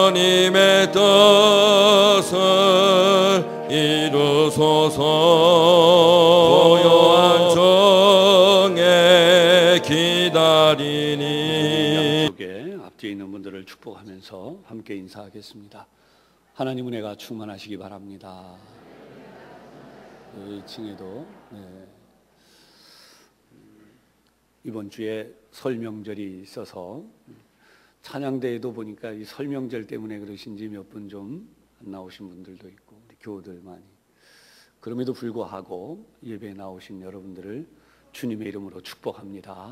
하나님의 뜻을 이루소서. 고요한 정에 기다리니. 속에 앞뒤에 있는 분들을 축복하면서 함께 인사하겠습니다. 하나님 은혜가 충만하시기 바랍니다. 2층에도 이번 주에 설 명절이 있어서 찬양대회도 보니까 이 설 명절 때문에 그러신지 몇 분 좀 안 나오신 분들도 있고, 우리 교우들 많이. 그럼에도 불구하고 예배에 나오신 여러분들을 주님의 이름으로 축복합니다.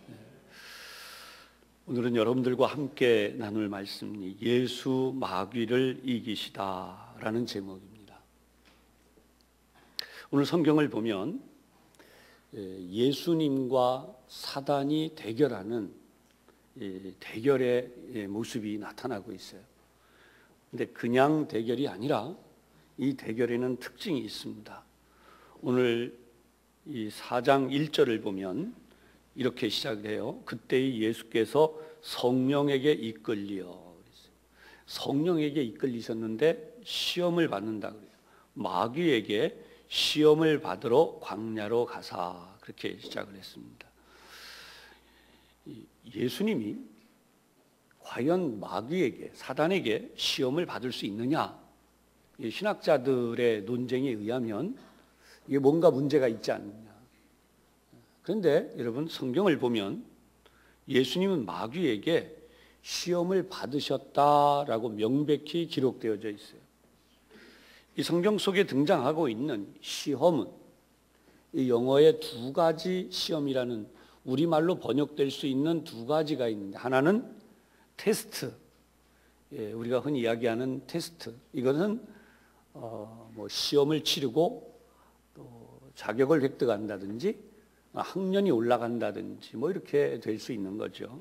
오늘은 여러분들과 함께 나눌 말씀이 예수 마귀를 이기시다 라는 제목입니다. 오늘 성경을 보면 예수님과 사단이 대결하는 대결의 모습이 나타나고 있어요. 근데 그냥 대결이 아니라 이 대결에는 특징이 있습니다. 오늘 이 4장 1절을 보면 이렇게 시작해요. 그때의 예수께서 성령에게 이끌리어. 성령에게 이끌리셨는데 시험을 받는다 그래요. 마귀에게 시험을 받으러 광야로 가사, 그렇게 시작을 했습니다. 예수님이 과연 마귀에게, 사단에게 시험을 받을 수 있느냐? 신학자들의 논쟁에 의하면 이게 뭔가 문제가 있지 않느냐. 그런데 여러분, 성경을 보면 예수님은 마귀에게 시험을 받으셨다라고 명백히 기록되어져 있어요. 이 성경 속에 등장하고 있는 시험은 이 영어에 두 가지 시험이라는, 우리말로 번역될 수 있는 두 가지가 있는데, 하나는 테스트, 우리가 흔히 이야기하는 테스트. 이것은 시험을 치르고 또 자격을 획득한다든지 학년이 올라간다든지 이렇게 될 수 있는 거죠.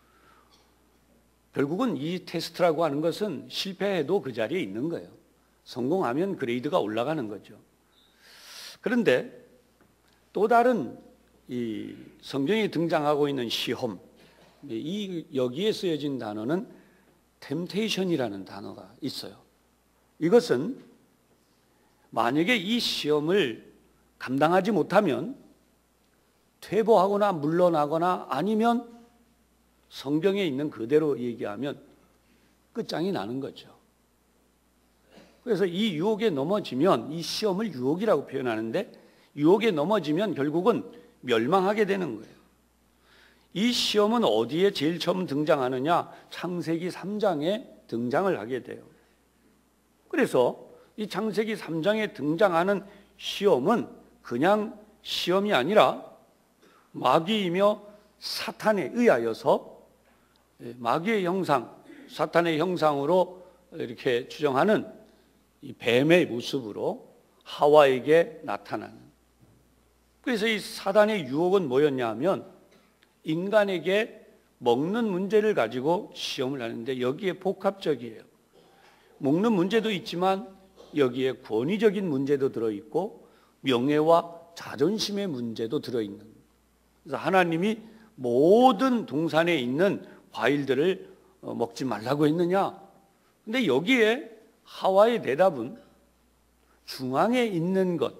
결국은 이 테스트라고 하는 것은 실패해도 그 자리에 있는 거예요. 성공하면 그레이드가 올라가는 거죠. 그런데 또 다른 이 성경에 등장하고 있는 시험, 여기에 쓰여진 단어는 템테이션이라는 단어가 있어요. 이것은 만약에 이 시험을 감당하지 못하면 퇴보하거나 물러나거나, 아니면 성경에 있는 그대로 얘기하면 끝장이 나는 거죠. 그래서 이 유혹에 넘어지면, 이 시험을 유혹이라고 표현하는데, 유혹에 넘어지면 결국은 멸망하게 되는 거예요. 이 시험은 어디에 제일 처음 등장하느냐? 창세기 3장에 등장을 하게 돼요. 그래서 이 창세기 3장에 등장하는 시험은 그냥 시험이 아니라 마귀이며 사탄에 의하여서, 마귀의 형상, 사탄의 형상으로 이렇게 추정하는 이 뱀의 모습으로 하와에게 나타나는. 그래서 이 사단의 유혹은 뭐였냐 하면, 인간에게 먹는 문제를 가지고 시험을 하는데, 여기에 복합적이에요. 먹는 문제도 있지만 여기에 권위적인 문제도 들어있고 명예와 자존심의 문제도 들어있는. 그래서 하나님이 모든 동산에 있는 과일들을 먹지 말라고 했느냐? 근데 여기에 하와의 대답은 중앙에 있는 것,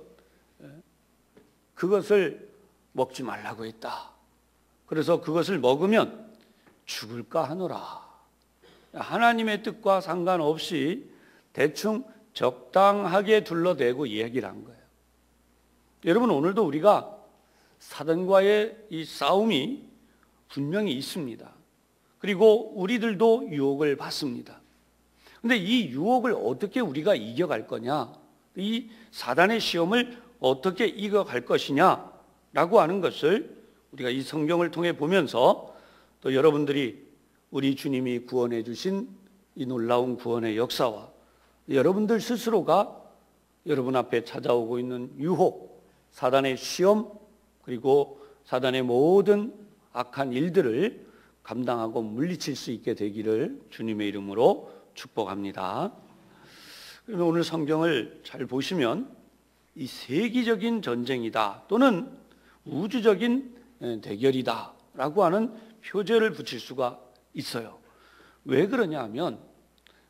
그것을 먹지 말라고 했다. 그래서 그것을 먹으면 죽을까 하노라. 하나님의 뜻과 상관없이 대충 적당하게 둘러대고 이야기를 한 거예요. 여러분, 오늘도 우리가 사단과의 이 싸움이 분명히 있습니다. 그리고 우리들도 유혹을 받습니다. 그런데 이 유혹을 어떻게 우리가 이겨갈 거냐, 이 사단의 시험을 어떻게 이겨갈 것이냐라고 하는 것을 우리가 이 성경을 통해 보면서, 또 여러분들이 우리 주님이 구원해 주신 이 놀라운 구원의 역사와 여러분들 스스로가 여러분 앞에 찾아오고 있는 유혹, 사단의 시험, 그리고 사단의 모든 악한 일들을 감당하고 물리칠 수 있게 되기를 주님의 이름으로 축복합니다. 그러면 오늘 성경을 잘 보시면 이 세계적인 전쟁이다, 또는 우주적인 대결이다 라고 하는 표제를 붙일 수가 있어요. 왜 그러냐 하면,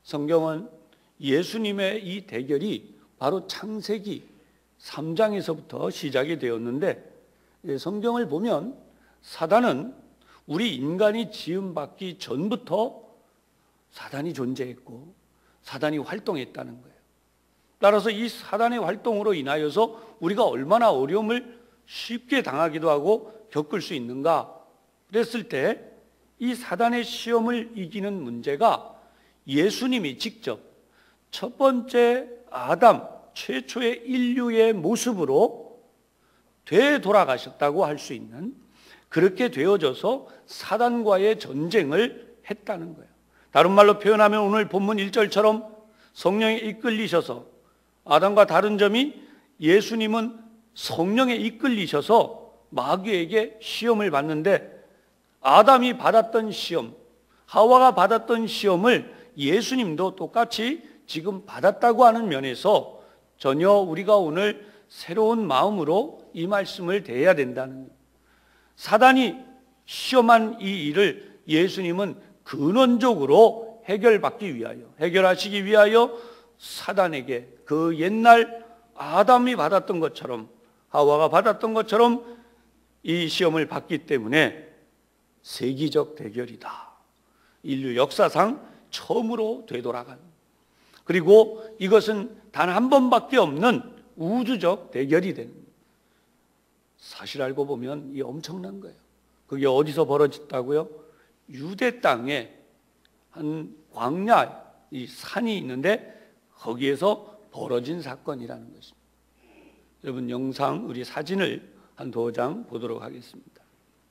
성경은 예수님의 이 대결이 바로 창세기 3장에서부터 시작이 되었는데, 성경을 보면 사단은 우리 인간이 지음받기 전부터 사단이 존재했고 사단이 활동했다는 거예요. 따라서 이 사단의 활동으로 인하여서 우리가 얼마나 어려움을 쉽게 당하기도 하고 겪을 수 있는가 그랬을 때, 이 사단의 시험을 이기는 문제가 예수님이 직접 첫 번째 아담, 최초의 인류의 모습으로 되돌아가셨다고 할 수 있는, 그렇게 되어져서 사단과의 전쟁을 했다는 거예요. 다른 말로 표현하면 오늘 본문 1절처럼 성령에 이끌리셔서, 아담과 다른 점이 예수님은 성령에 이끌리셔서 마귀에게 시험을 받는데, 아담이 받았던 시험, 하와가 받았던 시험을 예수님도 똑같이 지금 받았다고 하는 면에서 전혀 우리가 오늘 새로운 마음으로 이 말씀을 대해야 된다는 거예요. 사단이 시험한 이 일을 예수님은 근원적으로 해결하시기 위하여 사단에게 그 옛날 아담이 받았던 것처럼, 하와가 받았던 것처럼 이 시험을 받기 때문에 세기적 대결이다. 인류 역사상 처음으로 되돌아간, 그리고 이것은 단 한 번밖에 없는 우주적 대결이 되는 거예요. 사실 알고 보면 이 엄청난 거예요. 그게 어디서 벌어졌다고요? 유대 땅에 한 광야, 이 산이 있는데 거기에서 벌어진 사건이라는 것입니다. 여러분, 영상, 우리 사진을 한 2장 보도록 하겠습니다.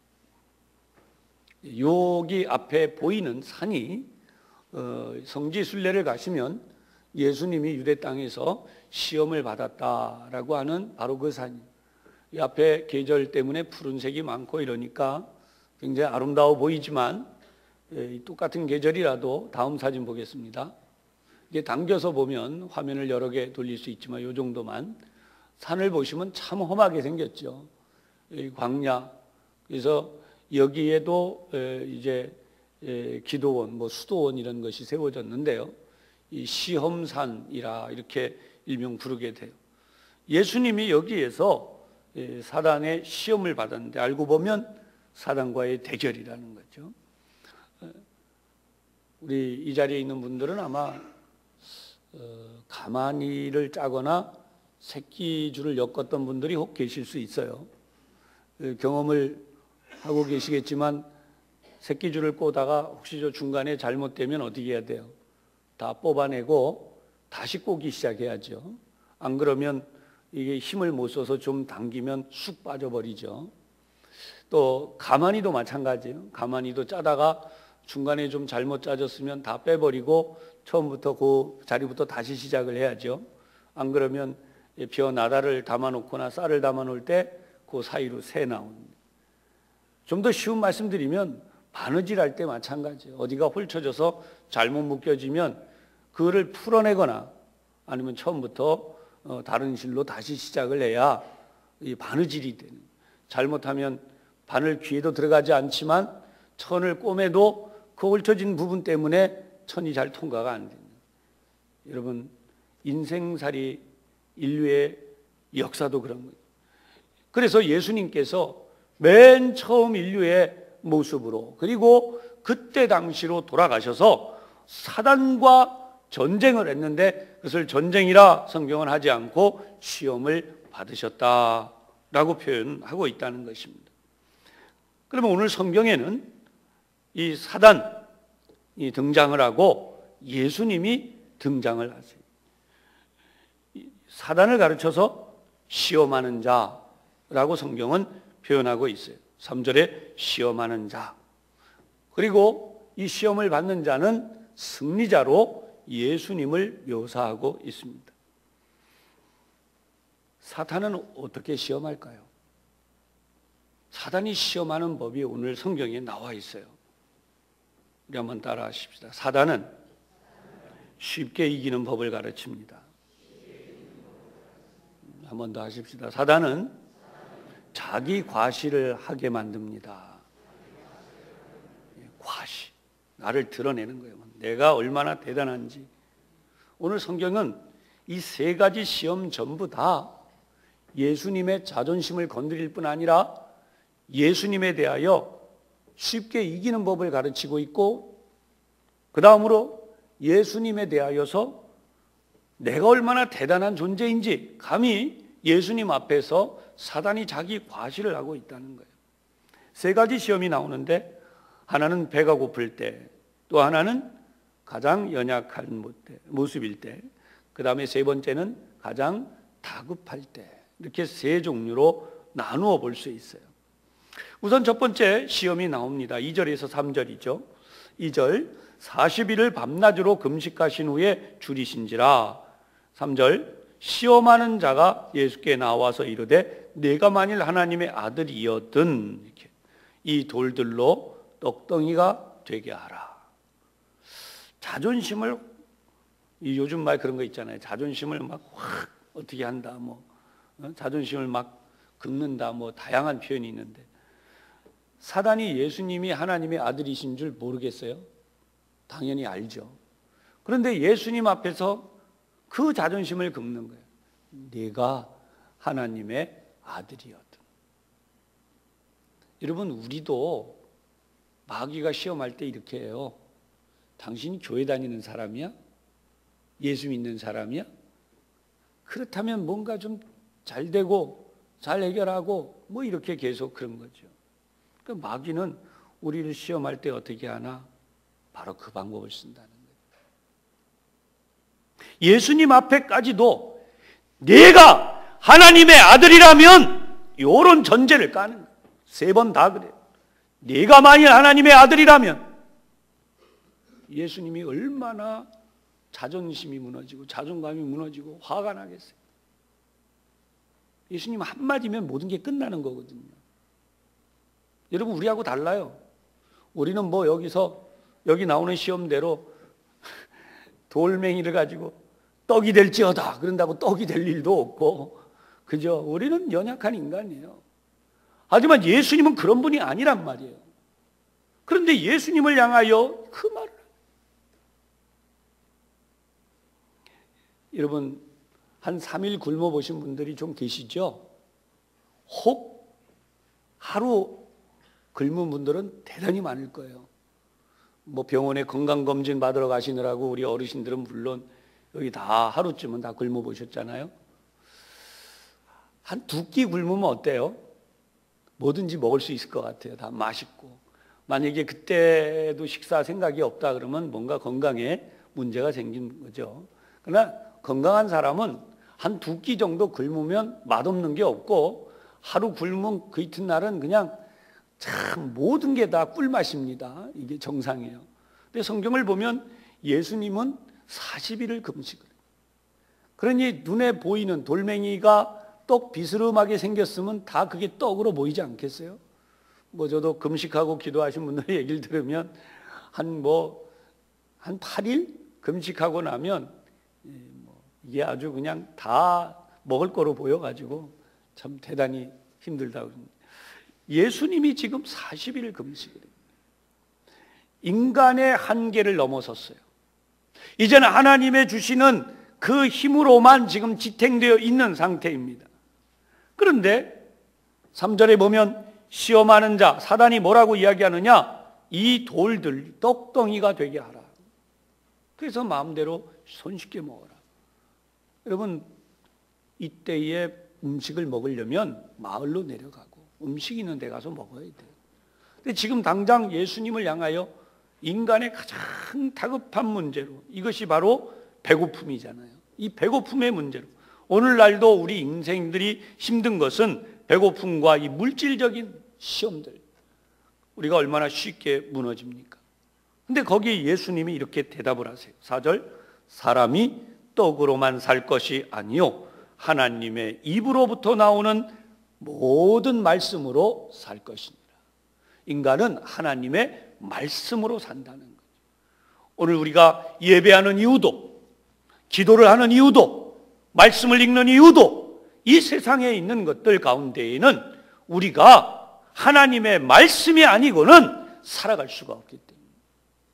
여기 앞에 보이는 산이 성지순례를 가시면 예수님이 유대 땅에서 시험을 받았다라고 하는 바로 그 산이에요. 이 앞에 계절 때문에 푸른색이 많고 이러니까 굉장히 아름다워 보이지만, 똑같은 계절이라도 다음 사진 보겠습니다. 이게 당겨서 보면 화면을 여러 개 돌릴 수 있지만 이 정도만, 산을 보시면 참 험하게 생겼죠. 광야. 그래서 여기에도 이제 기도원, 수도원 이런 것이 세워졌는데요. 이 시험산이라 이렇게 일명 부르게 돼요. 예수님이 여기에서 사단의 시험을 받았는데, 알고 보면 사단과의 대결이라는 거죠. 우리 이 자리에 있는 분들은 아마 가마니를 짜거나 새끼줄을 엮었던 분들이 혹 계실 수 있어요. 경험을 하고 계시겠지만, 새끼줄을 꼬다가 혹시 저 중간에 잘못되면 어떻게 해야 돼요? 다 뽑아내고 다시 꼬기 시작해야죠. 안 그러면 이게 힘을 못 써서 좀 당기면 쑥 빠져버리죠. 또 가마니도 마찬가지예요. 가마니도 짜다가 중간에 좀 잘못 짜졌으면 다 빼버리고 처음부터 그 자리부터 다시 시작을 해야죠. 안 그러면 벼 나다를 담아놓거나 쌀을 담아놓을 때 그 사이로 새 나옵니다. 좀 더 쉬운 말씀드리면 바느질할 때 마찬가지예요. 어디가 홀쳐져서 잘못 묶여지면 그거를 풀어내거나 아니면 처음부터 다른 실로 다시 시작을 해야 이 바느질이 되는 거예요. 잘못하면 바늘 귀에도 들어가지 않지만 천을 꼬매도 그 홀쳐진 부분 때문에 천이 잘 통과가 안 됩니다. 여러분, 인생살이 인류의 역사도 그런 거예요. 그래서 예수님께서 맨 처음 인류의 모습으로, 그리고 그때 당시로 돌아가셔서 사단과 전쟁을 했는데, 그것을 전쟁이라 성경은 하지 않고 시험을 받으셨다라고 표현하고 있다는 것입니다. 그러면 오늘 성경에는 이 사단이 등장을 하고 예수님이 등장을 하세요. 사단을 가르쳐서 시험하는 자라고 성경은 표현하고 있어요. 3절에 시험하는 자. 그리고 이 시험을 받는 자는 승리자로 예수님을 묘사하고 있습니다. 사탄은 어떻게 시험할까요? 사단이 시험하는 법이 오늘 성경에 나와 있어요. 우리 한번 따라 하십시다. 사단은 쉽게 이기는 법을 가르칩니다. 한 번 더 하십시다. 사단은 자기 과시를 하게 만듭니다. 과시, 나를 드러내는 거예요. 내가 얼마나 대단한지. 오늘 성경은 이 세 가지 시험 전부 다 예수님의 자존심을 건드릴 뿐 아니라 예수님에 대하여 쉽게 이기는 법을 가르치고 있고, 그 다음으로 예수님에 대하여서 내가 얼마나 대단한 존재인지 감히 예수님 앞에서 사단이 자기 과시를 하고 있다는 거예요. 세 가지 시험이 나오는데, 하나는 배가 고플 때, 또 하나는 가장 연약한 모습일 때, 그 다음에 세 번째는 가장 다급할 때, 이렇게 세 종류로 나누어 볼 수 있어요. 우선 첫 번째 시험이 나옵니다. 2절에서 3절이죠. 2절, 40일을 밤낮으로 금식하신 후에 줄이신지라. 3절, 시험하는 자가 예수께 나와서 이르되 내가 만일 하나님의 아들이었든 이렇게 이 돌들로 떡덩이가 되게 하라. 자존심을, 요즘 말 그런 거 있잖아요. 자존심을 막 확 어떻게 한다, 자존심을 막 긁는다, 다양한 표현이 있는데, 사단이 예수님이 하나님의 아들이신 줄 모르겠어요? 당연히 알죠. 그런데 예수님 앞에서 그 자존심을 긁는 거예요. 내가 하나님의 아들이었든. 여러분, 우리도 마귀가 시험할 때 이렇게 해요. 당신이 교회 다니는 사람이야? 예수 믿는 사람이야? 그렇다면 뭔가 좀 잘 되고 잘 해결하고 이렇게 계속 그런 거죠. 그러니까 마귀는 우리를 시험할 때 어떻게 하나? 바로 그 방법을 쓴다는 거예요. 예수님 앞에까지도 내가 하나님의 아들이라면 이런 전제를 까는 거예요. 세 번 다 그래요. 내가 만일 하나님의 아들이라면. 예수님이 얼마나 자존심이 무너지고 자존감이 무너지고 화가 나겠어요. 예수님 한마디면 모든 게 끝나는 거거든요. 여러분, 우리하고 달라요. 우리는 여기 나오는 시험대로 돌멩이를 가지고 떡이 될지어다 그런다고 떡이 될 일도 없고, 그죠? 우리는 연약한 인간이에요. 하지만 예수님은 그런 분이 아니란 말이에요. 그런데 예수님을 향하여 그 말을, 여러분, 한 3일 굶어 보신 분들이 좀 계시죠? 혹 하루 굶은 분들은 대단히 많을 거예요. 병원에 건강검진 받으러 가시느라고 우리 어르신들은 물론 여기 다 하루쯤은 다 굶어 보셨잖아요. 한 2끼 굶으면 어때요? 뭐든지 먹을 수 있을 것 같아요. 다 맛있고. 만약에 그때도 식사 생각이 없다 그러면 뭔가 건강에 문제가 생긴 거죠. 그러나 건강한 사람은 한 2끼 정도 굶으면 맛없는 게 없고, 하루 굶은 그 이튿날은 그냥 참 모든 게 다 꿀맛입니다. 이게 정상이에요. 근데 성경을 보면 예수님은 40일을 금식을 해요. 그러니 눈에 보이는 돌멩이가 떡 비스름하게 생겼으면 다 그게 떡으로 보이지 않겠어요? 저도 금식하고 기도하신 분들의 얘기를 들으면 한 8일 금식하고 나면 이게 아주 그냥 다 먹을 거로 보여가지고 참 대단히 힘들다. 예수님이 지금 40일 금식을 해요. 인간의 한계를 넘어섰어요. 이제는 하나님의 주시는 그 힘으로만 지금 지탱되어 있는 상태입니다. 그런데 3절에 보면 시험하는 자, 사단이 뭐라고 이야기하느냐? 이 돌들 떡덩이가 되게 하라. 그래서 마음대로 손쉽게 먹어라. 여러분, 이때에 음식을 먹으려면 마을로 내려가고 음식 있는 데 가서 먹어야 돼요. 근데 지금 당장 예수님을 향하여 인간의 가장 다급한 문제로, 이것이 바로 배고픔이잖아요. 이 배고픔의 문제로, 오늘날도 우리 인생들이 힘든 것은 배고픔과 이 물질적인 시험들, 우리가 얼마나 쉽게 무너집니까? 근데 거기에 예수님이 이렇게 대답을 하세요. 4절, 사람이 떡으로만 살 것이 아니요 하나님의 입으로부터 나오는 모든 말씀으로 살 것이니라. 인간은 하나님의 말씀으로 산다는 거죠. 오늘 우리가 예배하는 이유도, 기도를 하는 이유도, 말씀을 읽는 이유도, 이 세상에 있는 것들 가운데에는 우리가 하나님의 말씀이 아니고는 살아갈 수가 없기 때문에,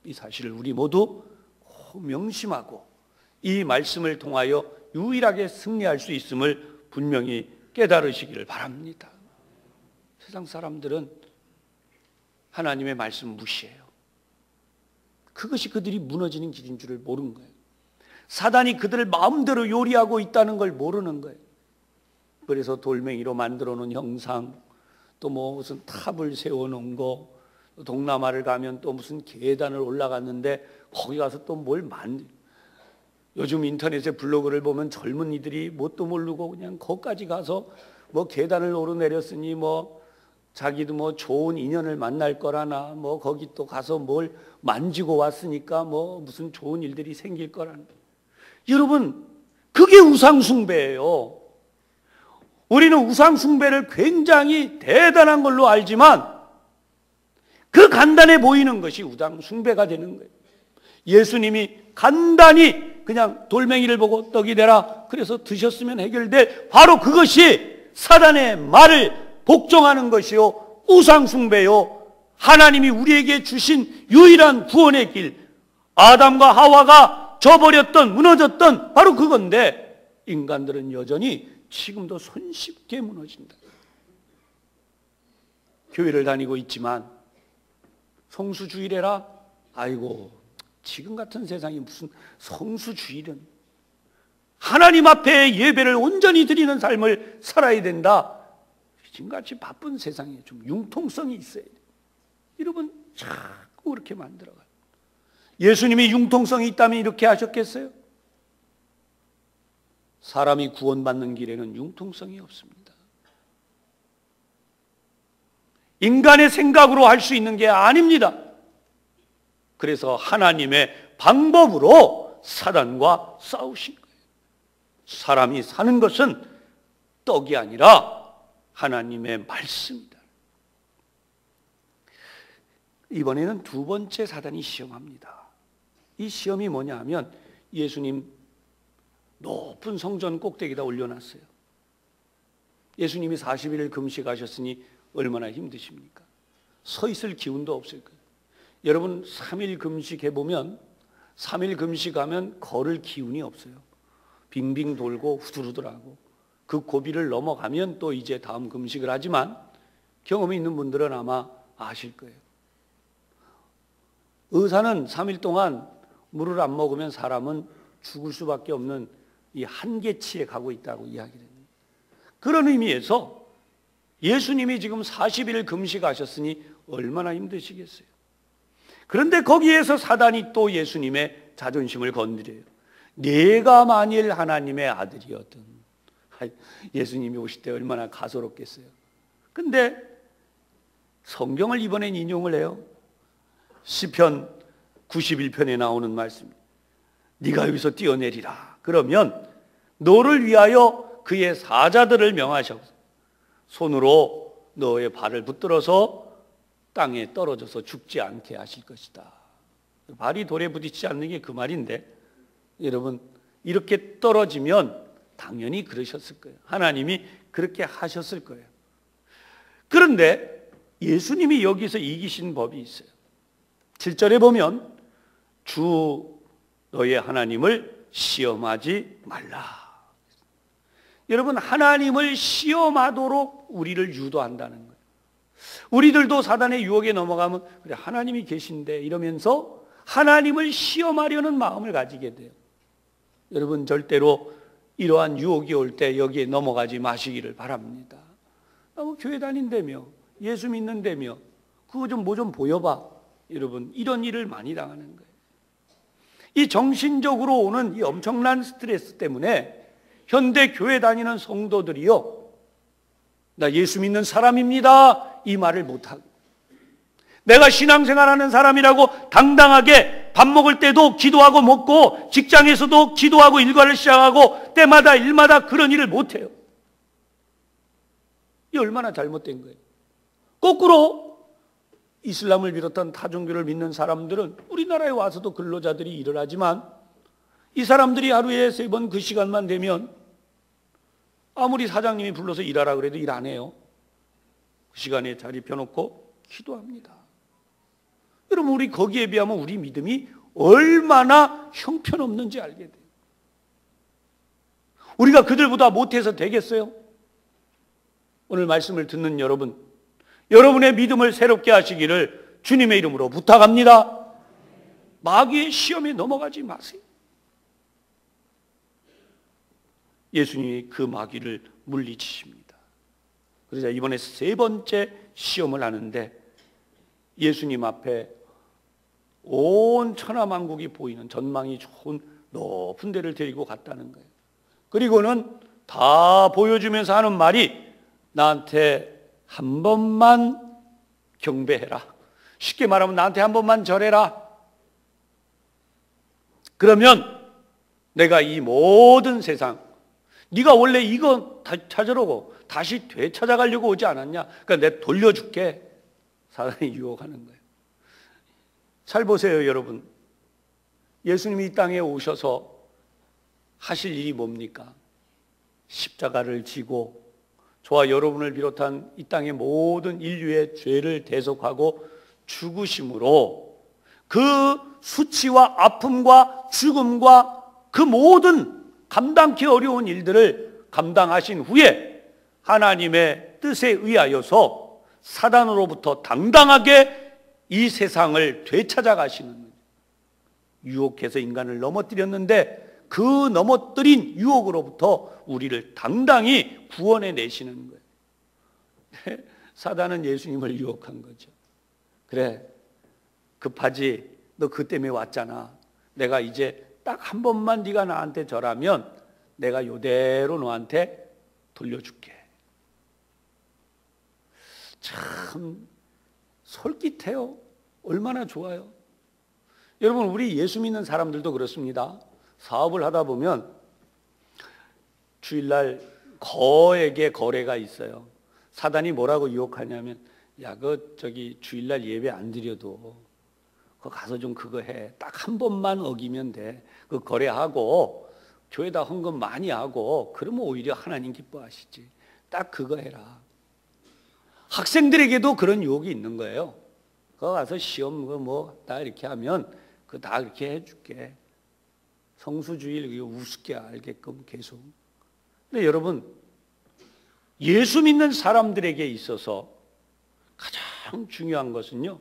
이 사실을 우리 모두 명심하고 이 말씀을 통하여 유일하게 승리할 수 있음을 분명히 깨달으시기를 바랍니다. 세상 사람들은 하나님의 말씀 무시해요. 그것이 그들이 무너지는 길인 줄을 모르는 거예요. 사단이 그들을 마음대로 요리하고 있다는 걸 모르는 거예요. 그래서 돌멩이로 만들어 놓은 형상, 또 뭐 무슨 탑을 세워 놓은 거, 동남아를 가면 또 무슨 계단을 올라갔는데 거기 가서 또 뭘 요즘 인터넷에 블로그를 보면 젊은이들이 뭣도 모르고 그냥 거기까지 가서 뭐 계단을 오르내렸으니 뭐 자기도 뭐 좋은 인연을 만날 거라나 뭐 거기 또 가서 뭘 만지고 왔으니까 뭐 무슨 좋은 일들이 생길 거라나. 여러분, 그게 우상숭배예요. 우리는 우상숭배를 굉장히 대단한 걸로 알지만 그 간단해 보이는 것이 우상숭배가 되는 거예요. 예수님이 간단히 그냥 돌멩이를 보고 떡이 되라 그래서 드셨으면 해결돼. 바로 그것이 사단의 말을 복종하는 것이요, 우상숭배요, 하나님이 우리에게 주신 유일한 구원의 길, 아담과 하와가 저버렸던, 무너졌던 바로 그건데 인간들은 여전히 지금도 손쉽게 무너진다. 교회를 다니고 있지만 성수주일해라? 아이고, 지금 같은 세상이 무슨 성수주일은, 하나님 앞에 예배를 온전히 드리는 삶을 살아야 된다. 지금같이 바쁜 세상에 좀 융통성이 있어야 돼요. 여러분, 자꾸 그렇게 만들어가요. 예수님이 융통성이 있다면 이렇게 하셨겠어요? 사람이 구원받는 길에는 융통성이 없습니다. 인간의 생각으로 할 수 있는 게 아닙니다. 그래서 하나님의 방법으로 사단과 싸우신 거예요. 사람이 사는 것은 떡이 아니라 하나님의 말씀이다. 이번에는 두 번째 사단이 시험합니다. 이 시험이 뭐냐 하면 예수님 높은 성전 꼭대기에다 올려놨어요. 예수님이 40일 금식하셨으니 얼마나 힘드십니까? 서 있을 기운도 없을 거예요. 여러분 3일 금식해보면 3일 금식하면 걸을 기운이 없어요. 빙빙 돌고 후들후들하고 그 고비를 넘어가면 또 이제 다음 금식을 하지만 경험이 있는 분들은 아마 아실 거예요. 의사는 3일 동안 물을 안 먹으면 사람은 죽을 수밖에 없는 이 한계치에 가고 있다고 이야기를 합니다. 그런 의미에서 예수님이 지금 40일 금식하셨으니 얼마나 힘드시겠어요. 그런데 거기에서 사단이 또 예수님의 자존심을 건드려요. 내가 만일 하나님의 아들이었든. 예수님이 오실 때 얼마나 가소롭겠어요. 근데 성경을 이번엔 인용을 해요. 시편 91편에 나오는 말씀. 네가 여기서 뛰어내리라. 그러면 너를 위하여 그의 사자들을 명하셔서 손으로 너의 발을 붙들어서 땅에 떨어져서 죽지 않게 하실 것이다. 발이 돌에 부딪히지 않는 게 그 말인데, 여러분 이렇게 떨어지면 당연히 그러셨을 거예요. 하나님이 그렇게 하셨을 거예요. 그런데 예수님이 여기서 이기신 법이 있어요. 7절에 보면 주 너의 하나님을 시험하지 말라. 여러분, 하나님을 시험하도록 우리를 유도한다는 거예요. 우리들도 사단의 유혹에 넘어가면 그래 하나님이 계신데 이러면서 하나님을 시험하려는 마음을 가지게 돼요. 여러분 절대로 이러한 유혹이 올 때 여기에 넘어가지 마시기를 바랍니다. 뭐 교회 다닌다며 예수 믿는다며 그거 좀 뭐 좀 보여봐. 여러분 이런 일을 많이 당하는 거예요. 이 정신적으로 오는 이 엄청난 스트레스 때문에 현대 교회 다니는 성도들이요, 나 예수 믿는 사람입니다 이 말을 못하고, 내가 신앙생활하는 사람이라고 당당하게 밥 먹을 때도 기도하고 먹고 직장에서도 기도하고 일과를 시작하고 때마다 일마다 그런 일을 못해요. 이게 얼마나 잘못된 거예요. 거꾸로 이슬람을 비롯한 타 종교를 믿는 사람들은 우리나라에 와서도 근로자들이 일을 하지만 이 사람들이 하루에 3번 그 시간만 되면 아무리 사장님이 불러서 일하라 그래도 일 안 해요. 그 시간에 자리 펴놓고 기도합니다. 여러분, 우리 거기에 비하면 우리 믿음이 얼마나 형편없는지 알게 돼요. 우리가 그들보다 못해서 되겠어요? 오늘 말씀을 듣는 여러분, 여러분의 믿음을 새롭게 하시기를 주님의 이름으로 부탁합니다. 마귀의 시험에 넘어가지 마세요. 예수님이 그 마귀를 물리치십니다. 그러자 이번에 세 번째 시험을 하는데 예수님 앞에 온 천하만국이 보이는 전망이 좋은 높은 데를 데리고 갔다는 거예요. 그리고는 다 보여주면서 하는 말이 나한테 한 번만 경배해라. 쉽게 말하면 나한테 한 번만 절해라. 그러면 내가 이 모든 세상, 네가 원래 이거 찾으려고 다시 되찾아가려고 오지 않았냐? 그러니까 내가 돌려줄게. 사단이 유혹하는 거예요. 잘 보세요, 여러분. 예수님이 이 땅에 오셔서 하실 일이 뭡니까? 십자가를 지고 저와 여러분을 비롯한 이 땅의 모든 인류의 죄를 대속하고 죽으심으로 그 수치와 아픔과 죽음과 그 모든 감당기 어려운 일들을 감당하신 후에 하나님의 뜻에 의하여서 사단으로부터 당당하게 이 세상을 되찾아 가시는, 유혹해서 인간을 넘어뜨렸는데 그 넘어뜨린 유혹으로부터 우리를 당당히 구원해 내시는 거예요. 사단은 예수님을 유혹한 거죠. 그래, 급하지, 너 그 때문에 왔잖아. 내가 이제 딱 한 번만 네가 나한테 절하면 내가 요대로 너한테 돌려줄게. 참 솔깃해요. 얼마나 좋아요. 여러분, 우리 예수 믿는 사람들도 그렇습니다. 사업을 하다 보면 주일날 거액의 거래가 있어요. 사단이 뭐라고 유혹하냐면, 야, 저기 주일날 예배 안 드려도 그거 가서 좀 그거 해. 딱 한 번만 어기면 돼. 그 거래하고 교회다 헌금 많이 하고 그러면 오히려 하나님 기뻐하시지. 딱 그거 해라. 학생들에게도 그런 유혹이 있는 거예요. 그거 가서 시험 뭐 다 이렇게 하면 그거 다 그렇게 해줄게. 성수주일 우습게 알게끔 계속. 근데 여러분, 예수 믿는 사람들에게 있어서 가장 중요한 것은요,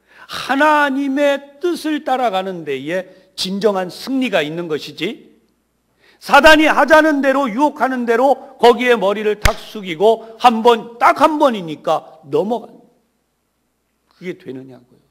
하나님의 뜻을 따라가는 데에 진정한 승리가 있는 것이지, 사단이 하자는 대로 유혹하는 대로 거기에 머리를 탁 숙이고 한 번, 딱 한 번이니까 넘어가는, 그게 되느냐고요.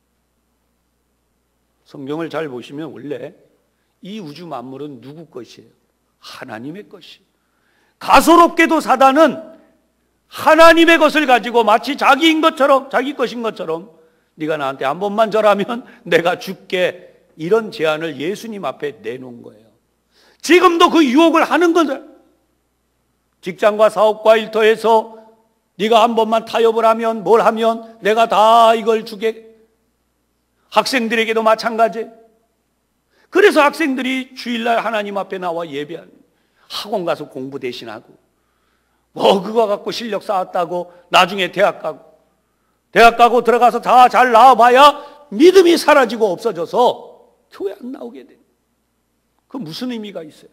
성경을 잘 보시면 원래 이 우주 만물은 누구 것이에요? 하나님의 것이에요. 가소롭게도 사단은 하나님의 것을 가지고 마치 자기인 것처럼, 자기 것인 것처럼 네가 나한테 한 번만 절하면 내가 줄게, 이런 제안을 예수님 앞에 내놓은 거예요. 지금도 그 유혹을 하는 거죠. 직장과 사업과 일터에서 네가 한 번만 타협을 하면, 뭘 하면 내가 다 이걸 주게. 학생들에게도 마찬가지. 그래서 학생들이 주일날 하나님 앞에 나와 예배하는, 학원 가서 공부 대신하고 뭐 그거 갖고 실력 쌓았다고 나중에 대학 가고 들어가서 다 잘 나와봐야 믿음이 사라지고 없어져서 교회 안 나오게 돼. 그 무슨 의미가 있어요?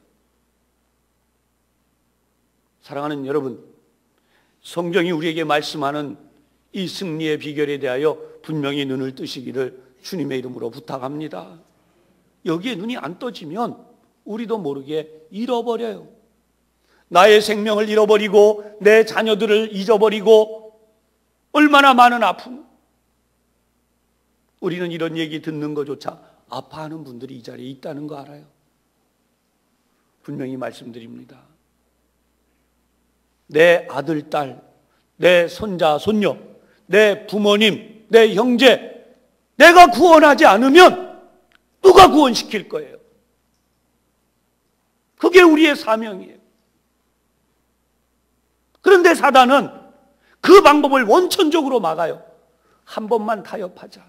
사랑하는 여러분, 성경이 우리에게 말씀하는 이 승리의 비결에 대하여 분명히 눈을 뜨시기를 주님의 이름으로 부탁합니다. 여기에 눈이 안 떠지면 우리도 모르게 잃어버려요. 나의 생명을 잃어버리고 내 자녀들을 잊어버리고 얼마나 많은 아픔. 우리는 이런 얘기 듣는 것조차 아파하는 분들이 이 자리에 있다는 거 알아요. 분명히 말씀드립니다. 내 아들, 딸, 내 손자, 손녀, 내 부모님, 내 형제, 내가 구원하지 않으면 누가 구원시킬 거예요? 그게 우리의 사명이에요. 그런데 사단은 그 방법을 원천적으로 막아요. 한 번만 타협하자.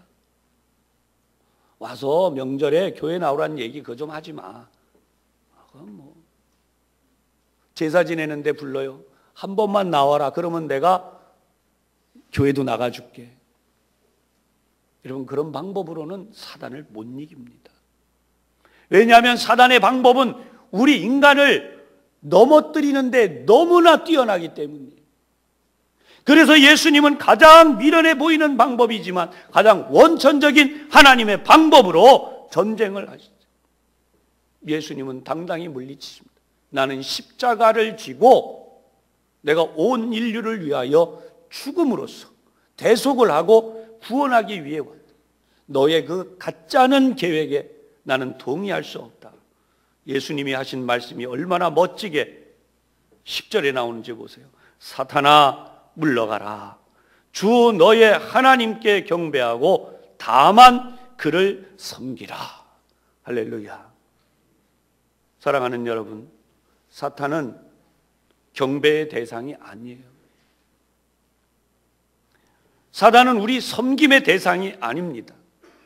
와서 명절에 교회 나오라는 얘기 그거 좀 하지 마. 그건 뭐 제사 지내는데 불러요. 한 번만 나와라. 그러면 내가 교회도 나가줄게. 여러분, 그런 방법으로는 사단을 못 이깁니다. 왜냐하면 사단의 방법은 우리 인간을 넘어뜨리는데 너무나 뛰어나기 때문이에요. 그래서 예수님은 가장 미련해 보이는 방법이지만 가장 원천적인 하나님의 방법으로 전쟁을 하시죠. 예수님은 당당히 물리치십니다. 나는 십자가를 지고 내가 온 인류를 위하여 죽음으로써 대속을 하고 구원하기 위해 왔다. 너의 그 가짜는 계획에 나는 동의할 수 없다. 예수님이 하신 말씀이 얼마나 멋지게 10절에 나오는지 보세요. 사탄아 물러가라. 주 너의 하나님께 경배하고 다만 그를 섬기라. 할렐루야. 사랑하는 여러분, 사탄은 경배의 대상이 아니에요. 사단은 우리 섬김의 대상이 아닙니다.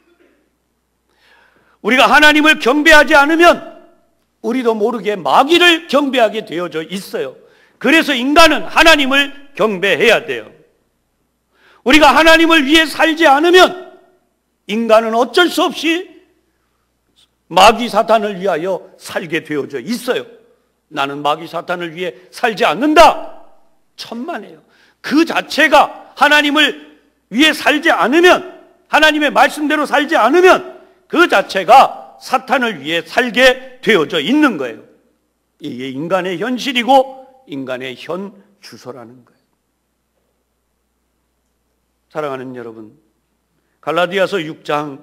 우리가 하나님을 경배하지 않으면 우리도 모르게 마귀를 경배하게 되어져 있어요. 그래서 인간은 하나님을 경배해야 돼요. 우리가 하나님을 위해 살지 않으면 인간은 어쩔 수 없이 마귀 사탄을 위하여 살게 되어져 있어요. 나는 마귀 사탄을 위해 살지 않는다. 천만에요. 그 자체가 하나님을 위해 살지 않으면, 하나님의 말씀대로 살지 않으면 그 자체가 사탄을 위해 살게 되어져 있는 거예요. 이게 인간의 현실이고 인간의 현 주소라는 거예요. 사랑하는 여러분, 갈라디아서 6장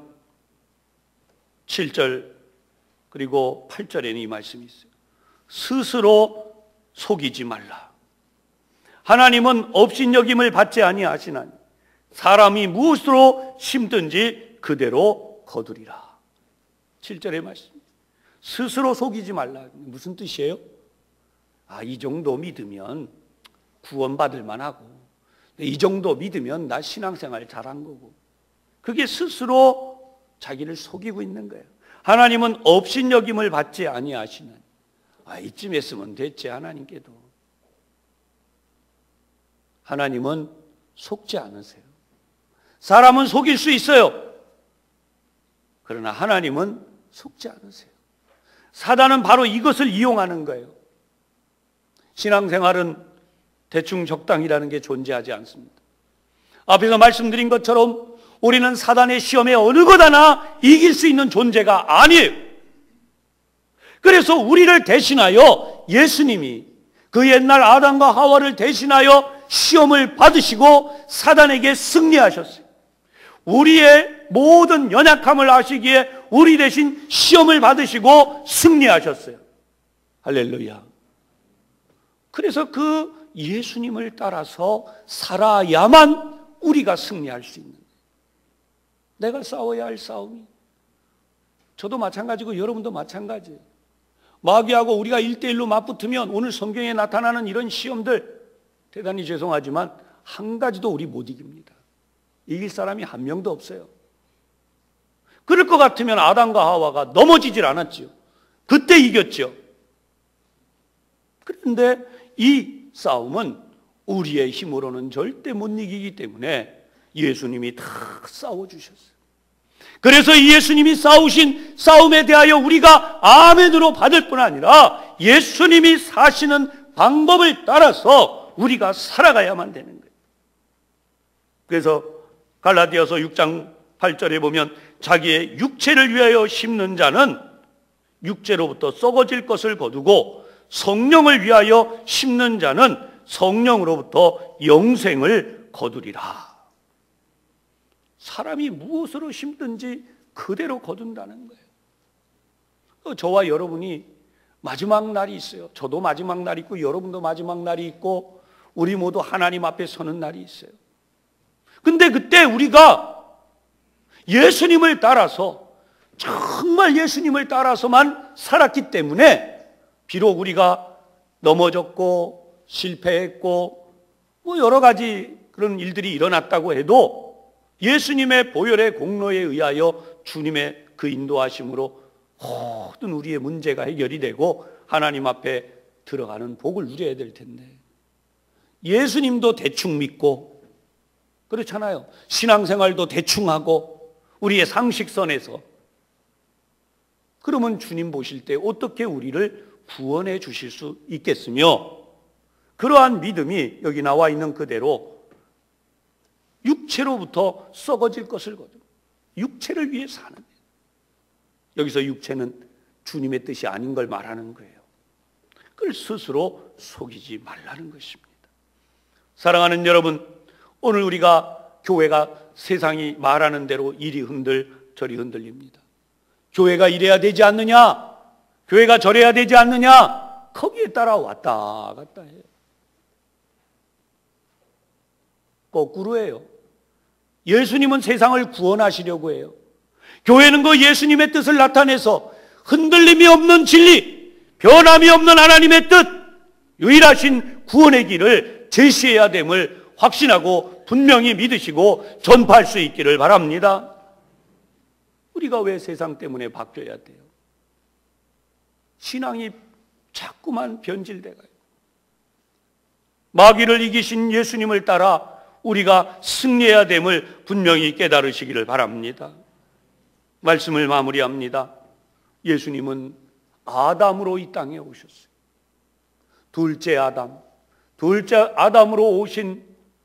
7절 그리고 8절에는 이 말씀이 있어요. 스스로 속이지 말라. 하나님은 업신여김을 받지 아니하시나니 사람이 무엇으로 심든지 그대로 거두리라. 7절의 말씀. 스스로 속이지 말라. 무슨 뜻이에요? 이 정도 믿으면 구원받을 만하고, 이 정도 믿으면 나 신앙생활 잘한 거고. 그게 스스로 자기를 속이고 있는 거예요. 하나님은 업신여김을 받지 아니하시나니 이쯤 했으면 됐지. 하나님께도. 하나님은 속지 않으세요. 사람은 속일 수 있어요. 그러나 하나님은 속지 않으세요. 사단은 바로 이것을 이용하는 거예요. 신앙생활은 대충 적당이라는 게 존재하지 않습니다. 앞에서 말씀드린 것처럼 우리는 사단의 시험에 어느 것 하나 이길 수 있는 존재가 아니에요. 그래서 우리를 대신하여 예수님이 그 옛날 아담과 하와를 대신하여 시험을 받으시고 사단에게 승리하셨어요. 우리의 모든 연약함을 아시기에 우리 대신 시험을 받으시고 승리하셨어요. 할렐루야. 그래서 그 예수님을 따라서 살아야만 우리가 승리할 수 있는 거예요. 내가 싸워야 할 싸움이, 저도 마찬가지고 여러분도 마찬가지예요. 마귀하고 우리가 1대1로 맞붙으면 오늘 성경에 나타나는 이런 시험들, 대단히 죄송하지만 한 가지도 우리 못 이깁니다. 이길 사람이 한 명도 없어요. 그럴 것 같으면 아담과 하와가 넘어지질 않았죠. 그때 이겼죠. 그런데 이 싸움은 우리의 힘으로는 절대 못 이기기 때문에 예수님이 다 싸워주셨어요. 그래서 이 예수님이 싸우신 싸움에 대하여 우리가 아멘으로 받을 뿐 아니라 예수님이 사시는 방법을 따라서 우리가 살아가야만 되는 거예요. 그래서 갈라디아서 6장 8절에 보면 자기의 육체를 위하여 심는 자는 육체로부터 썩어질 것을 거두고 성령을 위하여 심는 자는 성령으로부터 영생을 거두리라. 사람이 무엇으로 심든지 그대로 거둔다는 거예요. 저와 여러분이 마지막 날이 있어요. 저도 마지막 날이 있고 여러분도 마지막 날이 있고 우리 모두 하나님 앞에 서는 날이 있어요. 근데 그때 우리가 예수님을 따라서, 정말 예수님을 따라서만 살았기 때문에 비록 우리가 넘어졌고 실패했고 여러 가지 그런 일들이 일어났다고 해도 예수님의 보혈의 공로에 의하여 주님의 그 인도하심으로 모든 우리의 문제가 해결이 되고 하나님 앞에 들어가는 복을 누려야 될 텐데, 예수님도 대충 믿고 그렇잖아요. 신앙생활도 대충 하고 우리의 상식선에서. 그러면 주님 보실 때 어떻게 우리를 구원해 주실 수 있겠으며, 그러한 믿음이 여기 나와 있는 그대로 육체로부터 썩어질 것을 거듭 육체를 위해 사는 거예요. 여기서 육체는 주님의 뜻이 아닌 걸 말하는 거예요. 그걸 스스로 속이지 말라는 것입니다. 사랑하는 여러분, 오늘 우리가 교회가 세상이 말하는 대로 이리 흔들 저리 흔들립니다. 교회가 이래야 되지 않느냐, 교회가 저래야 되지 않느냐, 거기에 따라 왔다 갔다 해요. 거꾸로예요. 예수님은 세상을 구원하시려고 해요. 교회는 그 예수님의 뜻을 나타내서 흔들림이 없는 진리, 변함이 없는 하나님의 뜻, 유일하신 구원의 길을 제시해야 됨을 확신하고 분명히 믿으시고 전파할 수 있기를 바랍니다. 우리가 왜 세상 때문에 바뀌어야 돼요? 신앙이 자꾸만 변질돼가요. 마귀를 이기신 예수님을 따라 우리가 승리해야 됨을 분명히 깨달으시기를 바랍니다. 말씀을 마무리합니다. 예수님은 아담으로 이 땅에 오셨어요. 둘째 아담으로 오신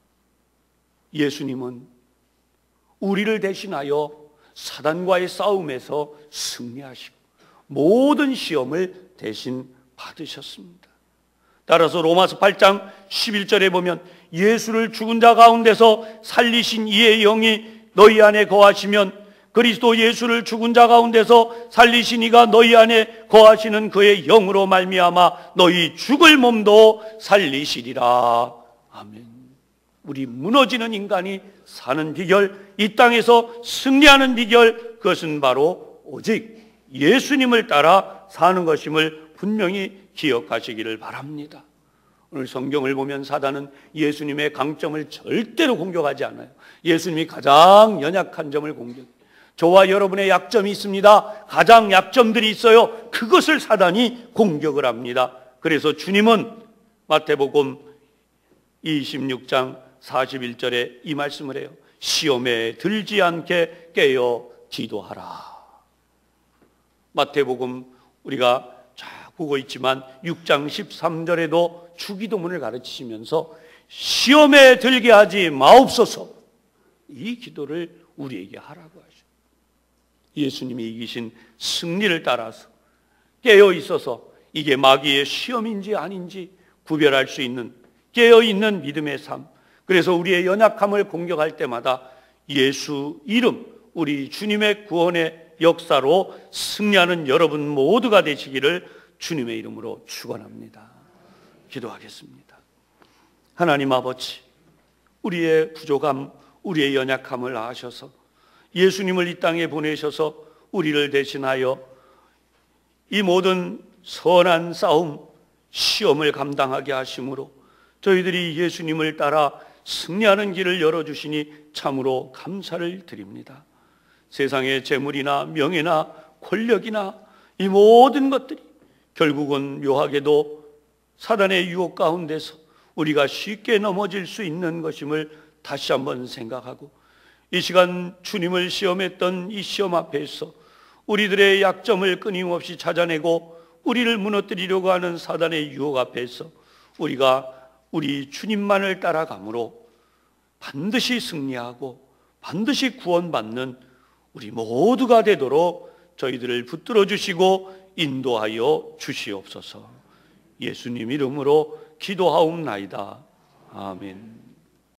예수님은 우리를 대신하여 사단과의 싸움에서 승리하시고 모든 시험을 대신 받으셨습니다. 따라서 로마서 8장 11절에 보면 예수를 죽은 자 가운데서 살리신 이의 영이 너희 안에 거하시면 그리스도 예수를 죽은 자 가운데서 살리신 이가 너희 안에 거하시는 그의 영으로 말미암아 너희 죽을 몸도 살리시리라. 아멘. 우리 무너지는 인간이 사는 비결, 이 땅에서 승리하는 비결, 그것은 바로 오직 예수님을 따라 사는 것임을 분명히 기억하시기를 바랍니다. 오늘 성경을 보면 사단은 예수님의 강점을 절대로 공격하지 않아요. 예수님이 가장 연약한 점을 공격해요. 저와 여러분의 약점이 있습니다. 가장 약점들이 있어요. 그것을 사단이 공격을 합니다. 그래서 주님은 마태복음 26장 41절에 이 말씀을 해요. 시험에 들지 않게 깨어 기도하라. 마태복음 우리가 잘 보고 있지만 6장 13절에도 주기도문을 가르치시면서 시험에 들게 하지 마옵소서, 이 기도를 우리에게 하라고 하죠. 예수님이 이기신 승리를 따라서 깨어 있어서 이게 마귀의 시험인지 아닌지 구별할 수 있는 깨어있는 믿음의 삶, 그래서 우리의 연약함을 공격할 때마다 예수 이름, 우리 주님의 구원의 역사로 승리하는 여러분 모두가 되시기를 주님의 이름으로 축원합니다. 기도하겠습니다. 하나님 아버지, 우리의 부족함, 우리의 연약함을 아셔서 예수님을 이 땅에 보내셔서 우리를 대신하여 이 모든 선한 싸움, 시험을 감당하게 하심으로 저희들이 예수님을 따라 승리하는 길을 열어주시니 참으로 감사를 드립니다. 세상의 재물이나 명예나 권력이나 이 모든 것들이 결국은 묘하게도 사단의 유혹 가운데서 우리가 쉽게 넘어질 수 있는 것임을 다시 한번 생각하고, 이 시간 주님을 시험했던 이 시험 앞에서 우리들의 약점을 끊임없이 찾아내고 우리를 무너뜨리려고 하는 사단의 유혹 앞에서 우리가 우리 주님만을 따라감으로 반드시 승리하고 반드시 구원받는 우리 모두가 되도록 저희들을 붙들어 주시고 인도하여 주시옵소서. 예수님 이름으로 기도하옵나이다. 아멘.